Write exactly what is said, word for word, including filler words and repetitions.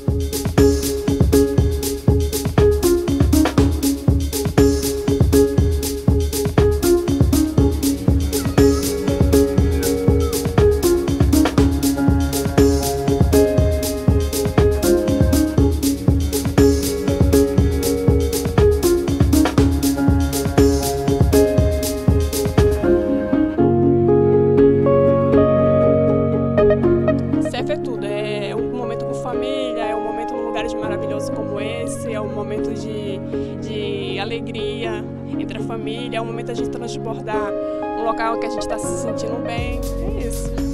Selfie é tudo, é um momento com família, é um momento num lugar maravilhoso como esse, é um momento de, de alegria entre a família, é um momento de a gente transbordar um local que a gente está se sentindo bem, é isso.